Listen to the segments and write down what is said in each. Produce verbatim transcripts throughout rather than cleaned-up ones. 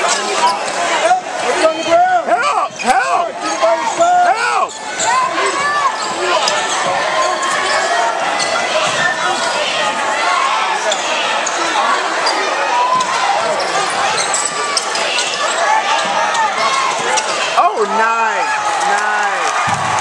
Help! Help! Help! Oh, nice! Nice!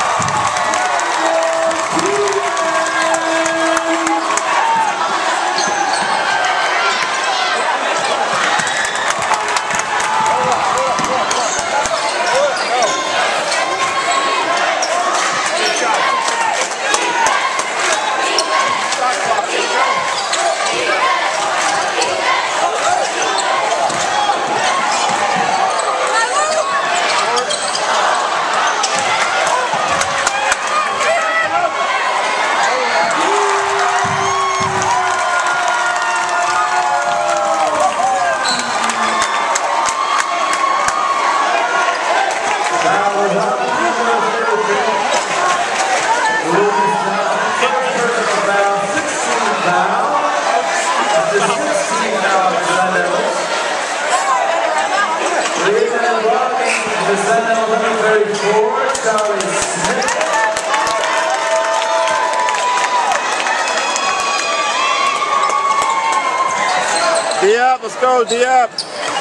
D up, let's go, D up.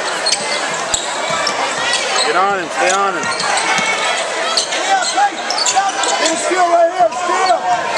Get on him, stay on him. Stay still right here, still.